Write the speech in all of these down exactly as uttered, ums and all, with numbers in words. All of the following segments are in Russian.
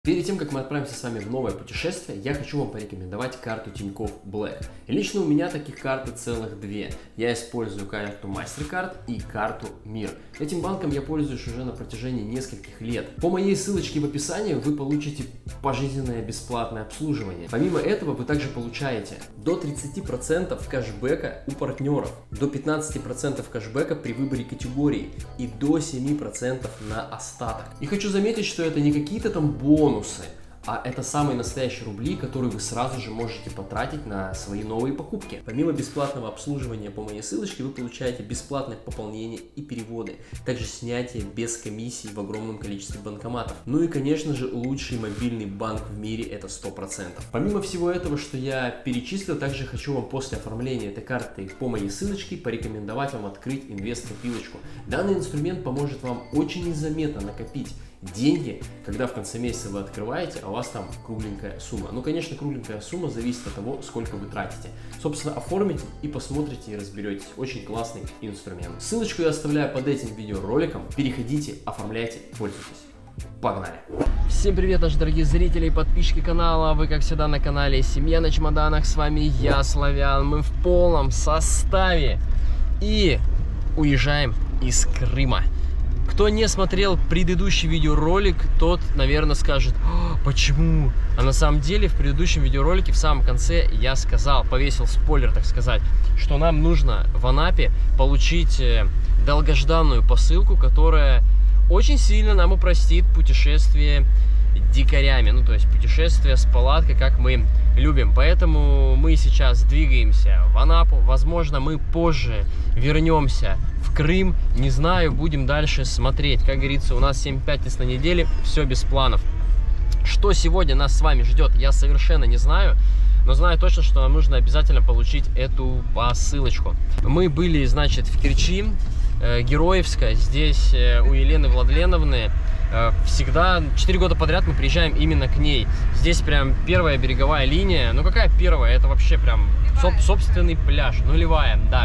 Перед тем, как мы отправимся с вами в новое путешествие, я хочу вам порекомендовать карту Тинькофф Black. И лично у меня таких карт целых две. Я использую карту MasterCard и карту Мир. Этим банком я пользуюсь уже на протяжении нескольких лет. По моей ссылочке в описании вы получите пожизненное бесплатное обслуживание. Помимо этого вы также получаете до тридцати процентов кэшбэка у партнеров, до пятнадцати процентов кэшбэка при выборе категории и до семи процентов на остаток. И хочу заметить, что это не какие-то там бонусы, а это самые настоящие рубли, которые вы сразу же можете потратить на свои новые покупки. Помимо бесплатного обслуживания по моей ссылочке, вы получаете бесплатное пополнение и переводы, также снятие без комиссий в огромном количестве банкоматов. Ну и, конечно же, лучший мобильный банк в мире — это сто процентов. Помимо всего этого, что я перечислил, также хочу вам после оформления этой карты по моей ссылочке порекомендовать вам открыть инвест-копилочку. Данный инструмент поможет вам очень незаметно накопить деньги, когда в конце месяца вы открываете, а у вас там кругленькая сумма. Ну, конечно, кругленькая сумма зависит от того, сколько вы тратите. Собственно, оформите и посмотрите и разберетесь. Очень классный инструмент. Ссылочку я оставляю под этим видеороликом. Переходите, оформляйте, пользуйтесь. Погнали! Всем привет, наши дорогие зрители и подписчики канала. Вы, как всегда, на канале Семья на чемоданах. С вами я, Славян. Мы в полном составе и уезжаем из Крыма. Кто не смотрел предыдущий видеоролик, тот, наверное, скажет: почему? А на самом деле в предыдущем видеоролике в самом конце я сказал, повесил спойлер, так сказать, что нам нужно в Анапе получить долгожданную посылку, которая очень сильно нам упростит путешествие дикарями, ну то есть путешествие с палаткой, как мы любим. Поэтому мы сейчас двигаемся в Анапу. Возможно, мы позже вернемся в Крым. Не знаю, будем дальше смотреть. Как говорится, у нас семь пятниц на неделе, все без планов. Что сегодня нас с вами ждет, я совершенно не знаю. Но знаю точно, что нам нужно обязательно получить эту посылочку. Мы были, значит, в Керчи, э, Героевска, здесь э, у Елены Владленовны. Э, всегда, четыре года подряд мы приезжаем именно к ней. Здесь прям первая береговая линия. Ну какая первая? Это вообще прям соб собственный пляж, нулевая, да.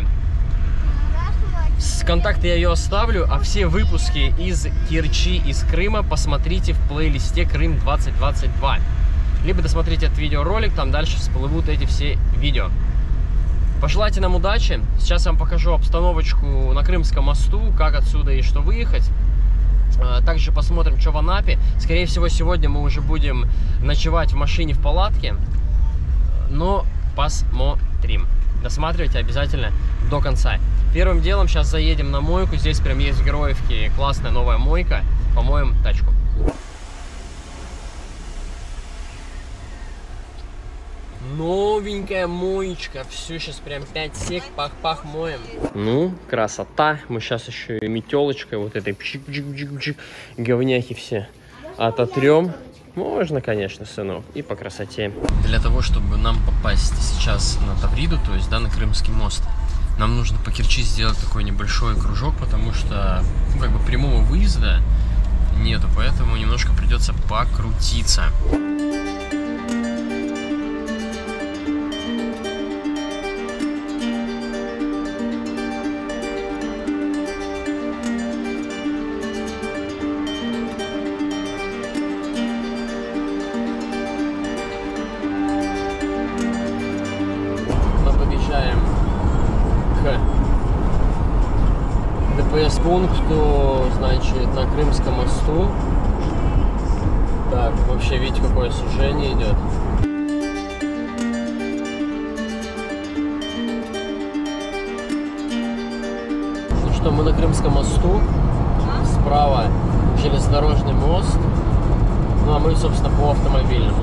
С контакты я ее оставлю, а все выпуски из Керчи, из Крыма посмотрите в плейлисте Крым двадцать двадцать два. Либо досмотрите этот видеоролик, там дальше всплывут эти все видео. Пожелайте нам удачи. Сейчас я вам покажу обстановочку на Крымском мосту, как отсюда и что выехать. Также посмотрим, что в Анапе. Скорее всего, сегодня мы уже будем ночевать в машине в палатке. Но посмотрим. Досматривайте обязательно до конца. Первым делом сейчас заедем на мойку. Здесь прям есть в Героевке классная новая мойка. Помоем тачку. Новенькая моечка. Все, сейчас прям пять сек, пах-пах моем. Ну, красота. Мы сейчас еще и метелочкой вот этой пчик-пчик-пчик-пчик говняхи все ототрем. Можно, конечно, сынок, и по красоте. Для того, чтобы нам попасть сейчас на Тавриду, то есть, да, на Крымский мост, нам нужно по Керчи сделать такой небольшой кружок, потому что, ну, как бы прямого выезда нету, поэтому немножко придется покрутиться. Пункту, значит, на Крымском мосту. Так, вообще видите, какое сужение идет. Ну что, мы на Крымском мосту. Справа железнодорожный мост. Ну а мы, собственно, по автомобильному.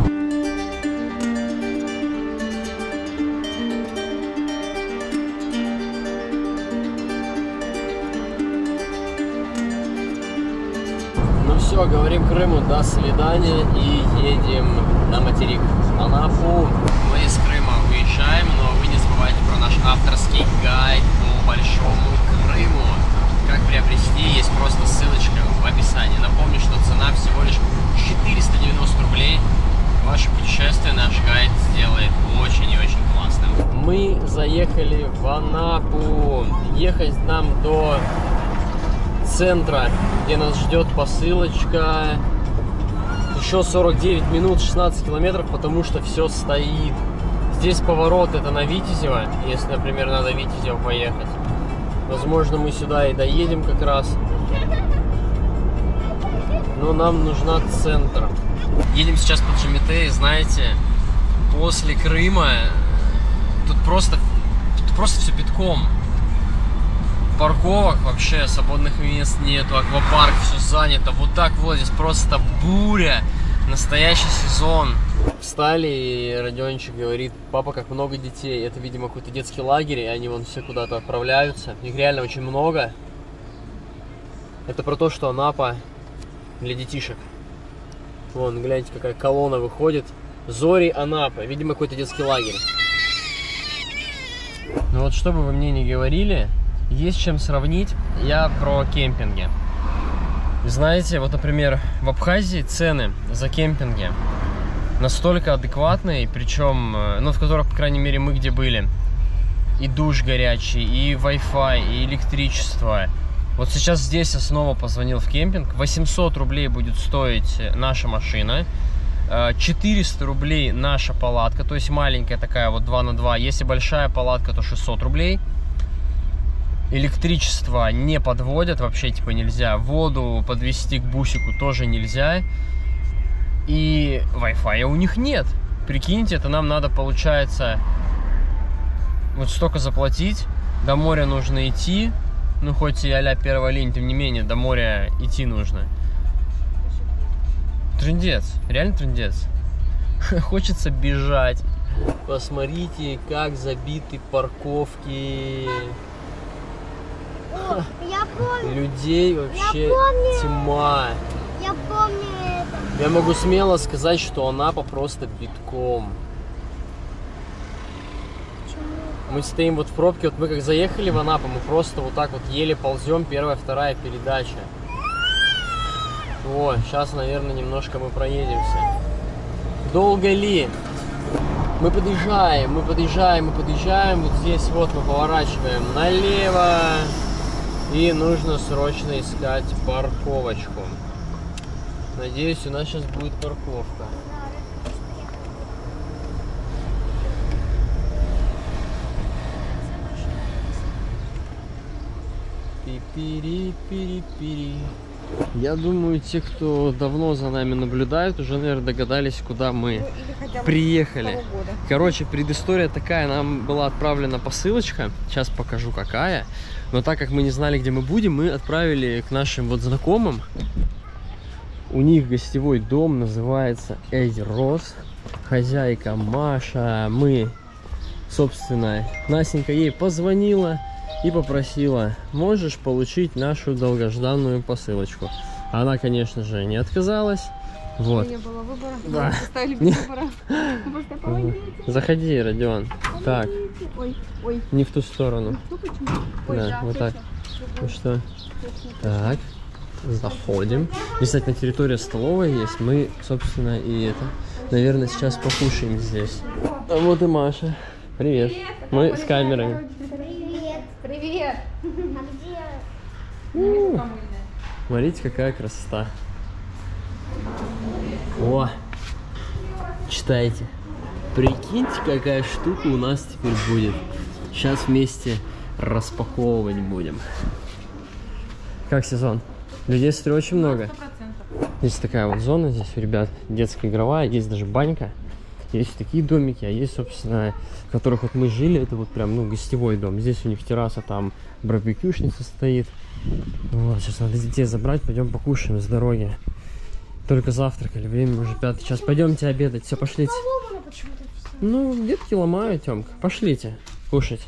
Все, говорим Крыму до свидания и едем на материк Анапу. Мы из Крыма уезжаем, но вы не забывайте про наш авторский гайд по Большому Крыму. Как приобрести, есть просто ссылочка в описании. Напомню, что цена всего лишь четыреста девяносто рублей. Ваше путешествие наш гайд сделает очень и очень классным. Мы заехали в Анапу. Ехать нам до центра, где нас ждет посылочка. еще сорок девять минут, шестнадцать километров, потому что все стоит. Здесь поворот, это на Витязево, если, например, надо в Витязево поехать. Возможно, мы сюда и доедем как раз. Но нам нужна центр. Едем сейчас по Джимитей, знаете, после Крыма тут просто, тут просто все битком. Парковок вообще, свободных мест нету, аквапарк все занято. Вот так вот здесь просто буря, настоящий сезон. Встали, и Родиончик говорит: папа, как много детей. Это, видимо, какой-то детский лагерь, и они вон все куда-то отправляются. Их реально очень много. Это про то, что Анапа для детишек. Вон, гляньте, какая колонна выходит. Зори Анапа. Видимо, какой-то детский лагерь. Ну вот, что бы вы мне ни говорили, есть чем сравнить. Я про кемпинги. Знаете, вот, например, в Абхазии цены за кемпинги настолько адекватные, причем, ну, в которых, по крайней мере, мы где были. И душ горячий, и Wi-Fi, и электричество. Вот сейчас здесь я снова позвонил в кемпинг. восемьсот рублей будет стоить наша машина. четыреста рублей наша палатка, то есть маленькая такая, вот два на два. Если большая палатка, то шестьсот рублей. Электричество не подводят, вообще типа нельзя. Воду подвести к бусику тоже нельзя. И Wi-Fi у них нет. Прикиньте, это нам надо, получается, вот столько заплатить. До моря нужно идти. Ну, хоть и а-ля первая линия, тем не менее, до моря идти нужно. Трындец, реально трындец. Хочется бежать. Посмотрите, как забиты парковки. О, я помню. Людей вообще тьма. Я помню это. Я могу смело сказать, что Анапа просто битком. Мы стоим вот в пробке, вот мы как заехали в Анапу, мы просто вот так вот еле ползем, первая, вторая передача. О, сейчас, наверное, немножко мы проедемся. Долго ли? Мы подъезжаем, мы подъезжаем, мы подъезжаем, вот здесь вот мы поворачиваем налево. И нужно срочно искать парковочку. Надеюсь, у нас сейчас будет парковка. Пири-пири-пири. Я думаю, те, кто давно за нами наблюдают, уже, наверное, догадались, куда мы ну, приехали. Короче, предыстория такая. Нам была отправлена посылочка. Сейчас покажу, какая. Но так как мы не знали, где мы будем, мы отправили к нашим вот знакомым. У них гостевой дом называется Эйрос. Хозяйка Маша. Мы, собственно, Настенька ей позвонила и попросила: можешь получить нашу долгожданную посылочку. Она, конечно же, не отказалась. Вот. Не было выбора. Да. Без выбора. Заходи, Родион. Помогите. Так. Ой, ой. Не в ту сторону. Ну, ой, да, да, вот так. Ну что? Так. Заходим. Действительно, территория столовая есть. Мы, собственно, и это, наверное, сейчас покушаем здесь. А вот и Маша. Привет. Привет. Мы с камерами. Привет! У-у-у. Смотрите, какая красота. О! Читайте. Прикиньте, какая штука у нас теперь будет. Сейчас вместе распаковывать будем. Как сезон? Людей, смотрю, очень много. Здесь такая вот зона, здесь, ребят, детская игровая, есть даже банька. Есть такие домики, а есть, собственно, в которых вот мы жили, это вот прям, ну, гостевой дом. Здесь у них терраса, там барбекюшница стоит. Вот, сейчас надо детей забрать, пойдем покушаем с дороги. Только завтракали, время уже пятый час. Пойдемте обедать, все, пошлите. Ну, детки ломают, Тёмка. Пошлите кушать.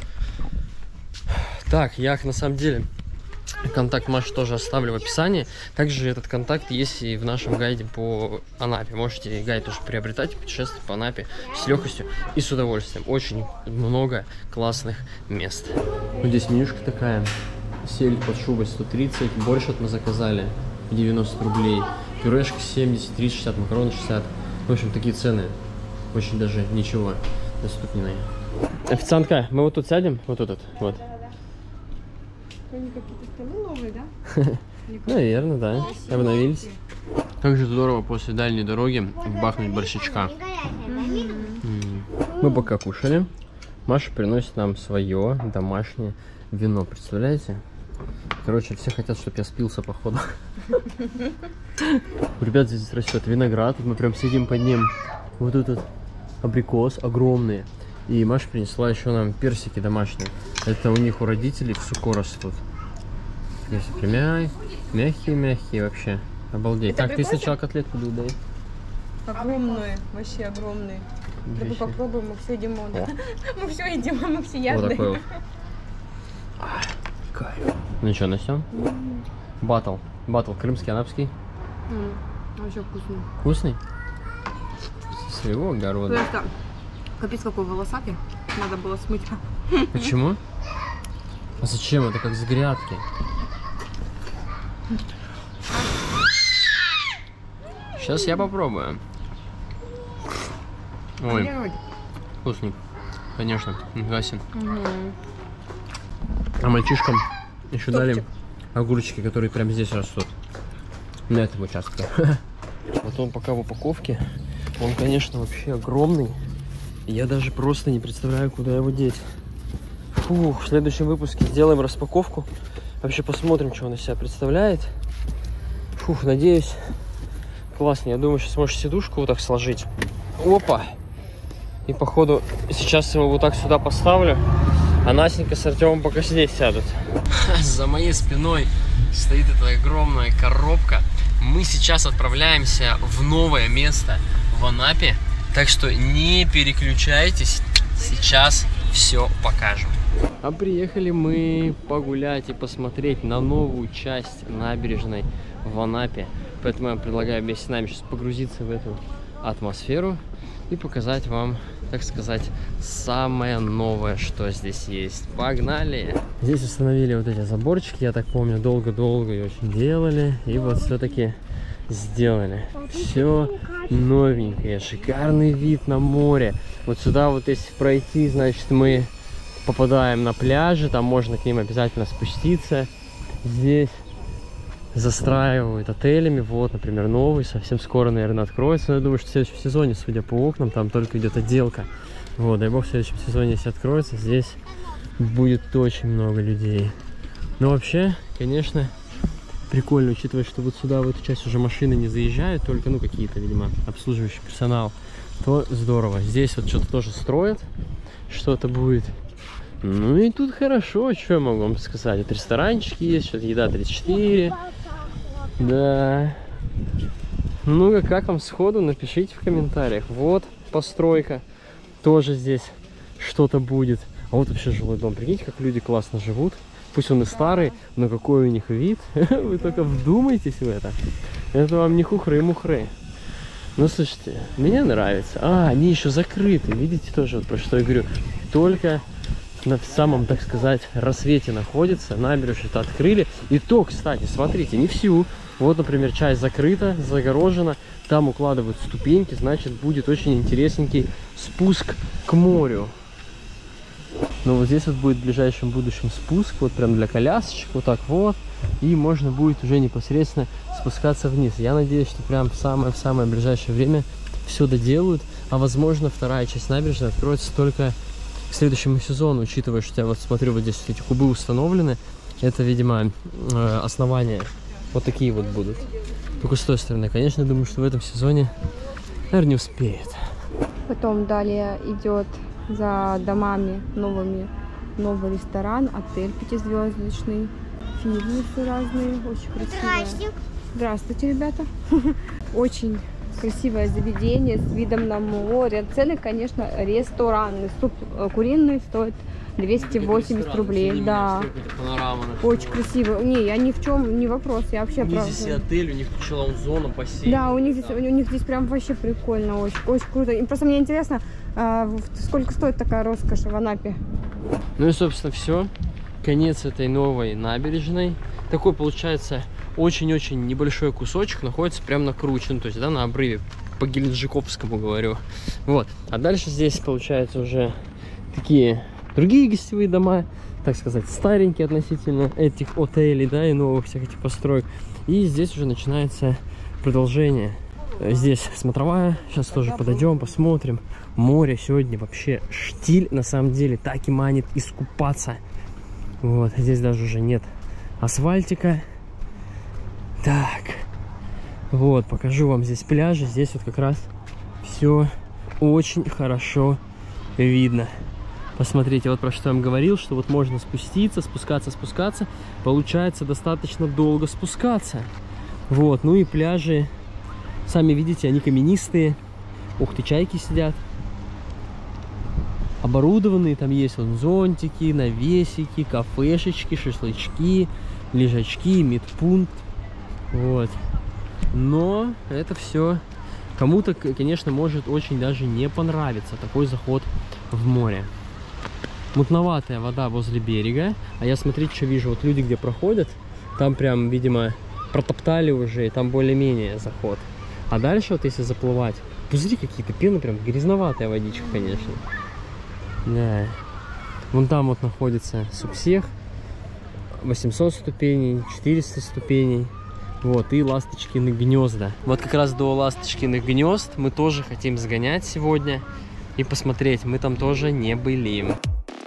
Так, я, на самом деле, контакт Маши тоже оставлю в описании. Также этот контакт есть и в нашем гайде по Анапе. Можете гайд тоже приобретать, путешествовать по Анапе с легкостью и с удовольствием. Очень много классных мест. Вот здесь менюшка такая. Сель под шубой сто тридцать. Борщ вот мы заказали девяносто рублей. Пюрешка семьдесят, тридцать, шестьдесят, макароны шестьдесят. В общем, такие цены очень даже ничего доступные. Официантка, мы вот тут сядем? Вот тут, вот. Они какие-то столы новые, да? Наверное, да. Обновились. Как же здорово после дальней дороги бахнуть борщичка. Mm. Мы пока кушали. Маша приносит нам свое домашнее вино. Представляете? Короче, все хотят, чтобы я спился, походу. У ребят здесь растет виноград. Мы прям сидим под ним. Вот этот абрикос огромный. И Маша принесла еще нам персики домашние. Это у них у родителей в суко растут. Если прямые, мягкие-мягкие вообще. Обалдеть. Это так, прикольно? Ты сначала котлетку дай. Огромные, вообще огромные. Давай попробуем, мы все едим. Мы все едим, мы все ядные. Вот такой вот. Кайф. Ну что, начнем? Батл. Батл крымский, анапский. Вообще вкусный. Вкусный? С своего огорода. Просто капец какой волосатый. Надо было смыть. Почему? А зачем? Это как с грядки. Сейчас я попробую. Ой, вкусный. Конечно, гасен. Угу. А мальчишкам еще дали огурчики, которые прямо здесь растут. На этом участке. Вот он пока в упаковке. Он, конечно, вообще огромный. Я даже просто не представляю, куда его деть. Фух, в следующем выпуске сделаем распаковку. Вообще посмотрим, что он из себя представляет. Фух, надеюсь, классно. Я думаю, сейчас можешь сидушку вот так сложить. Опа! И походу сейчас его вот так сюда поставлю. А Настенька с Артемом пока здесь сядут. За моей спиной стоит эта огромная коробка. Мы сейчас отправляемся в новое место в Анапе. Так что не переключайтесь. Сейчас все покажем. А приехали мы погулять и посмотреть на новую часть набережной в Анапе. Поэтому я предлагаю вместе с нами сейчас погрузиться в эту атмосферу и показать вам, так сказать, самое новое, что здесь есть. Погнали! Здесь установили вот эти заборчики, я так помню, долго-долго и очень делали. И вот все-таки сделали. Все новенькое, шикарный вид на море. Вот сюда вот если пройти, значит, мы попадаем на пляжи, там можно к ним обязательно спуститься. Здесь застраивают отелями. Вот, например, новый, совсем скоро, наверное, откроется. Но я думаю, что в следующем сезоне, судя по окнам, там только идет отделка. Вот, дай бог, в следующем сезоне, если откроется, здесь будет очень много людей. Но вообще, конечно, прикольно, учитывая, что вот сюда, в эту часть уже машины не заезжают, только, ну, какие-то, видимо, обслуживающий персонал, то здорово. Здесь вот что-то тоже строят, что-то будет. Ну и тут хорошо, что я могу вам сказать. Вот ресторанчики есть, что-то еда тридцать четыре. Да. Ну-ка, как вам сходу, напишите в комментариях. Вот постройка. Тоже здесь что-то будет. А вот вообще жилой дом. Прикиньте, как люди классно живут. Пусть он и старый, но какой у них вид. Вы только вдумайтесь в это. Это вам не хухры-мухры. Ну, слушайте, мне нравится. А, они еще закрыты. Видите тоже, вот про что я говорю. Только на самом, так сказать, рассвете находится. Набережную-то открыли. И то, кстати, смотрите, не всю. Вот, например, часть закрыта, загорожена. Там укладывают ступеньки. Значит, будет очень интересненький спуск к морю. Но вот здесь вот будет в ближайшем будущем спуск. Вот прям для колясочек. Вот так вот. И можно будет уже непосредственно спускаться вниз. Я надеюсь, что прям в самое-самое ближайшее время все доделают. А возможно, вторая часть набережной откроется только к следующему сезону, учитывая, что я вот смотрю, вот здесь вот эти кубы установлены. Это, видимо, основания вот такие вот будут. Только с той стороны. Конечно, я думаю, что в этом сезоне, наверное, не успеет. Потом далее идет за домами новыми новый ресторан, отель пятизвездочный, фирмы разные, очень красивые. Здравствуйте, ребята. Очень красивое заведение с видом на море. Цены, конечно, ресторанные. Суп куриный стоит двести восемьдесят рублей. Да. Очень красиво. Не, я ни в чем не вопрос. Я вообще правда. Здесь и отель, у них тут лаун-зона, бассейн. Да, у них здесь, у них здесь прям вообще прикольно, очень, очень круто. И просто мне интересно, сколько стоит такая роскошь в Анапе. Ну и, собственно, все. Конец этой новой набережной. Такой, получается, очень-очень небольшой кусочек находится прямо на круче, ну, то есть, да, на обрыве, по Геленджиковскому говорю. Вот. А дальше здесь, получается, уже такие другие гостевые дома. так сказать, старенький относительно этих отелей, да, и новых всех этих построек. И здесь уже начинается продолжение. Здесь смотровая, сейчас тоже подойдем, посмотрим. Море сегодня вообще штиль, на самом деле, так и манит искупаться. Вот, здесь даже уже нет асфальтика. Так, вот, покажу вам здесь пляжи. Здесь вот как раз все очень хорошо видно. Посмотрите, вот про что я вам говорил, что вот можно спуститься, спускаться, спускаться. Получается достаточно долго спускаться. Вот, ну и пляжи, сами видите, они каменистые. Ух ты, чайки сидят. Оборудованные, там есть вон зонтики, навесики, кафешечки, шашлычки, лежачки, медпункт. Вот. Но это все кому-то, конечно, может очень даже не понравиться такой заход в море. Мутноватая вода возле берега. А я, смотрите, что вижу. Вот люди, где проходят, там прям, видимо, протоптали уже, и там более-менее заход. А дальше вот если заплывать, пузыри какие-то, пены, прям грязноватая водичка, конечно. Да. Вон там вот находится субсех. восемьсот ступеней, четыреста ступеней. Вот, и ласточкины гнезда. Вот как раз до ласточкиных гнезд мы тоже хотим сгонять сегодня и посмотреть. Мы там тоже не были.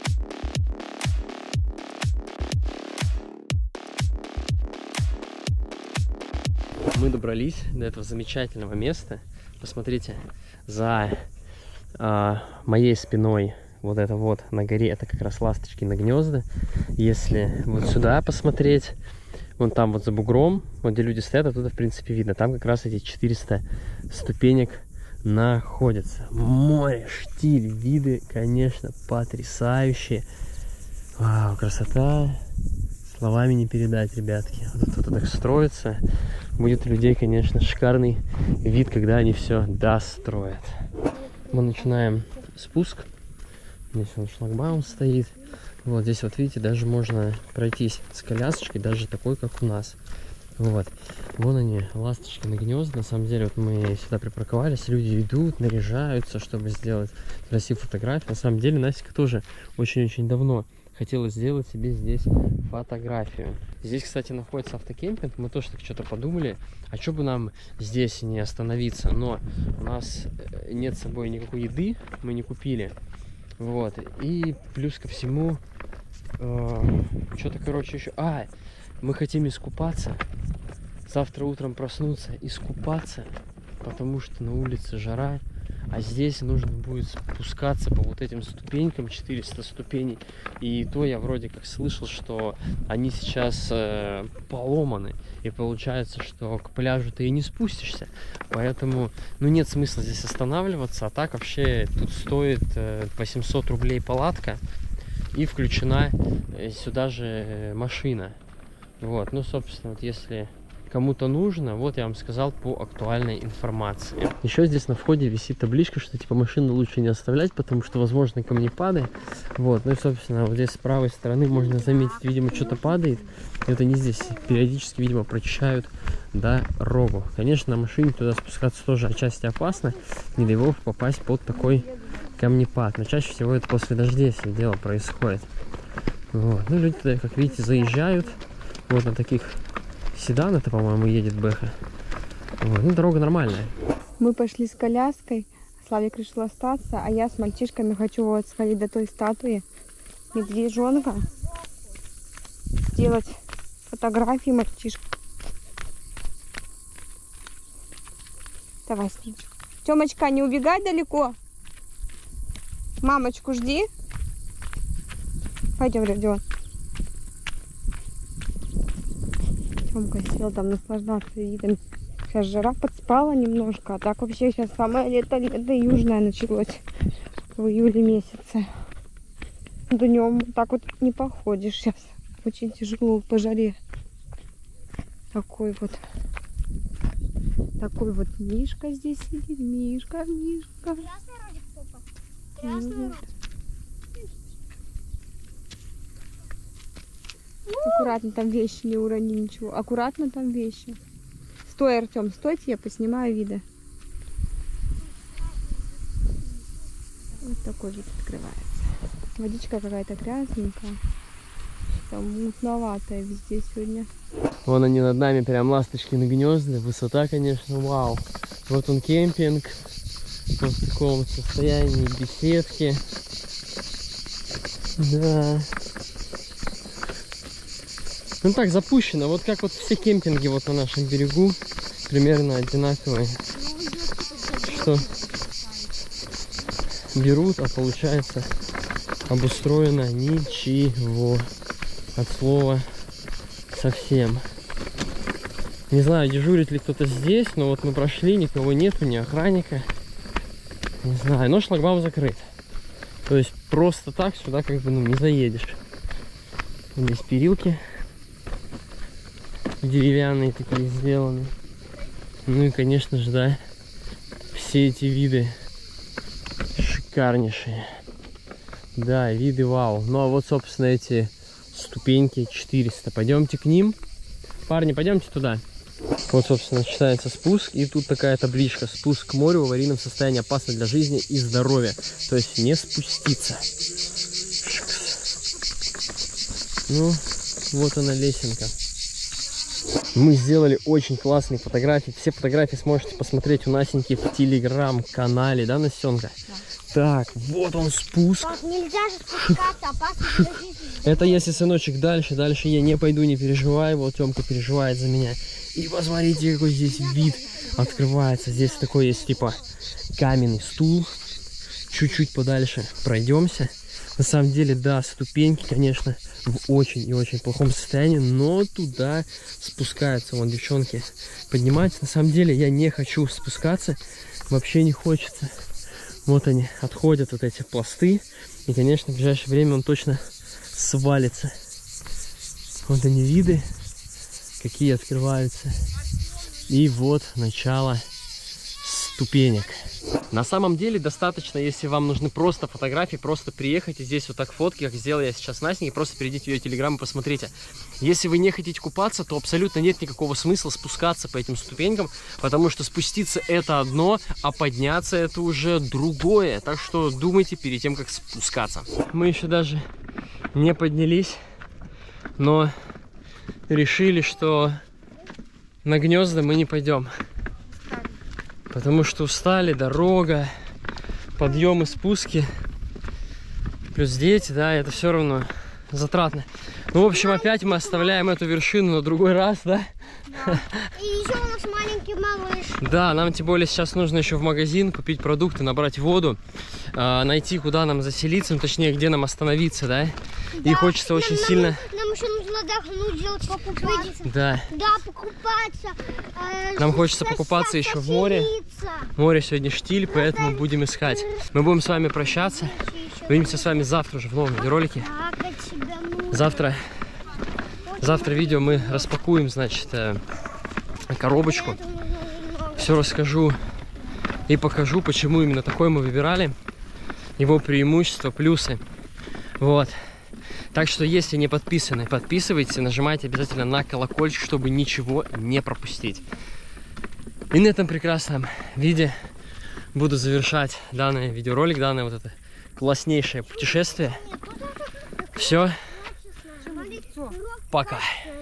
Мы добрались до этого замечательного места. Посмотрите, за э, моей спиной вот это вот на горе, это как раз ласточкины гнезда. Если вот сюда посмотреть, вон там вот за бугром, вот где люди стоят, оттуда в принципе видно. Там как раз эти четыреста ступенек находятся. Море, штиль, виды, конечно, потрясающие. Вау, красота. Словами не передать, ребятки. Вот тут так строится. Будет у людей, конечно, шикарный вид, когда они все достроят. Мы начинаем спуск. Здесь он шлагбаум стоит. Вот здесь вот видите, даже можно пройтись с колясочкой, даже такой, как у нас. Вот. Вон они, ласточкины гнезда. На самом деле, вот мы сюда припарковались, люди идут, наряжаются, чтобы сделать красивую фотографию. На самом деле, Настя тоже очень-очень давно хотела сделать себе здесь фотографию. Здесь, кстати, находится автокемпинг. Мы тоже так что-то подумали, а что бы нам здесь не остановиться. Но у нас нет с собой никакой еды, мы не купили. Вот. И плюс ко всему, э, что-то, короче, еще... А, мы хотим искупаться. Завтра утром проснуться, искупаться, потому что на улице жара. А здесь нужно будет спускаться по вот этим ступенькам, четыреста ступеней. И то я вроде как слышал, что они сейчас э, поломаны. И получается, что к пляжу ты и не спустишься. Поэтому, ну, нет смысла здесь останавливаться. А так вообще тут стоит э, восемьсот рублей палатка. И включена э, сюда же машина. Вот, ну, собственно, вот если кому-то нужно, вот я вам сказал по актуальной информации. Еще здесь на входе висит табличка, что типа машину лучше не оставлять, потому что, возможно, камнепады. Вот, ну и, собственно, вот здесь с правой стороны можно заметить, видимо, что-то падает. Это не здесь, периодически, видимо, прочищают дорогу. Конечно, на машине туда спускаться тоже отчасти опасно, не дай бог попасть под такой камнепад. Но чаще всего это после дождей все дело происходит. Вот, ну люди туда, как видите, заезжают. Вот на таких седан, это, по-моему, едет Бэха. Вот. Ну, дорога нормальная. Мы пошли с коляской. Славик решил остаться, а я с мальчишками хочу вот сходить до той статуи медвежонка. Сделать фотографии мальчишка. Давай, Славичка. Тёмочка, не убегай далеко. Мамочку жди. Пойдем, Родион. Тёмка сел там наслаждаться видом. Сейчас жара подспала немножко, а так вообще сейчас самое лето, лето южное началось в июле месяце. Днем так вот не походишь сейчас. Очень тяжело по жаре. Такой вот. Такой вот Мишка здесь сидит. Мишка, Мишка. Вот. Аккуратно там вещи, не урони ничего. Аккуратно там вещи. Стой, Артем, стойте, я поснимаю виды. Вот такой вид открывается. Водичка какая-то грязненькая. Как-то мутноватое везде сегодня. Вон они над нами, прям ласточкины гнезда. Высота, конечно, вау. Вот он кемпинг. Вот в таком состоянии, беседки. Да. Ну так, запущено. Вот как вот все кемпинги вот на нашем берегу. Примерно одинаковые. Что берут, а получается обустроено ничего. От слова совсем. Не знаю, дежурит ли кто-то здесь, но вот мы прошли, никого нету, ни охранника. Не знаю, но шлагбаум закрыт. То есть просто так сюда как бы ну, не заедешь. Здесь перилки деревянные такие сделаны. Ну и конечно же, да, все эти виды шикарнейшие. Да, виды вау. Ну а вот собственно эти ступеньки четыреста. Пойдемте к ним. Парни, пойдемте туда. Вот, собственно, начинается спуск. И тут такая табличка. Спуск к морю в аварийном состоянии опасно для жизни и здоровья. То есть не спуститься. Ну, вот она лесенка. Мы сделали очень классные фотографии. Все фотографии сможете посмотреть у Насеньки в телеграм-канале. Да, Насенка? Да. Так, вот он спуск. Пап, нельзя же спускаться, опасно для жизни. Это если, сыночек, дальше. Дальше я не пойду, не переживай. Вот Тёмка переживает за меня. И посмотрите, какой здесь вид открывается. Здесь такой есть, типа, каменный стул. Чуть-чуть подальше пройдемся. На самом деле, да, ступеньки, конечно, в очень и очень плохом состоянии. Но туда спускаются. Вон, девчонки поднимаются. На самом деле, я не хочу спускаться. Вообще не хочется. Вот они, отходят вот эти пласты. И, конечно, в ближайшее время он точно свалится. Вот они виды, какие открываются. И вот начало ступенек. На самом деле достаточно, если вам нужны просто фотографии, просто приехать и здесь вот так фотки, как сделал я сейчас Настеньке, просто перейдите в ее телеграм и посмотрите. Если вы не хотите купаться, то абсолютно нет никакого смысла спускаться по этим ступенькам, потому что спуститься это одно, а подняться это уже другое. Так что думайте перед тем, как спускаться. Мы еще даже не поднялись, но решили, что на гнезда мы не пойдем. Потому что устали, дорога, подъемы, спуски, плюс дети, да, это все равно затратно. Ну, в общем, опять мы оставляем эту вершину на другой раз, да? Да. И еще у нас маленький малыш. Да, нам тем более сейчас нужно еще в магазин купить продукты, набрать воду, э, найти, куда нам заселиться, ну, точнее, где нам остановиться, да? Да. И хочется нам, очень нам, сильно... Нам еще нужно отдохнуть, сделать покупаться. Да. Да, покупаться. Э, нам хочется покупаться еще в море. Море сегодня штиль, поэтому будем искать. Мы будем с вами прощаться. Увидимся с вами завтра уже в новом видеоролике. Завтра, завтра видео мы распакуем, значит, коробочку. Все расскажу и покажу, почему именно такой мы выбирали. Его преимущества, плюсы. Вот. Так что, если не подписаны, подписывайтесь, нажимайте обязательно на колокольчик, чтобы ничего не пропустить. И на этом прекрасном виде буду завершать данный видеоролик, данное вот это класснейшее путешествие. Все. Пока.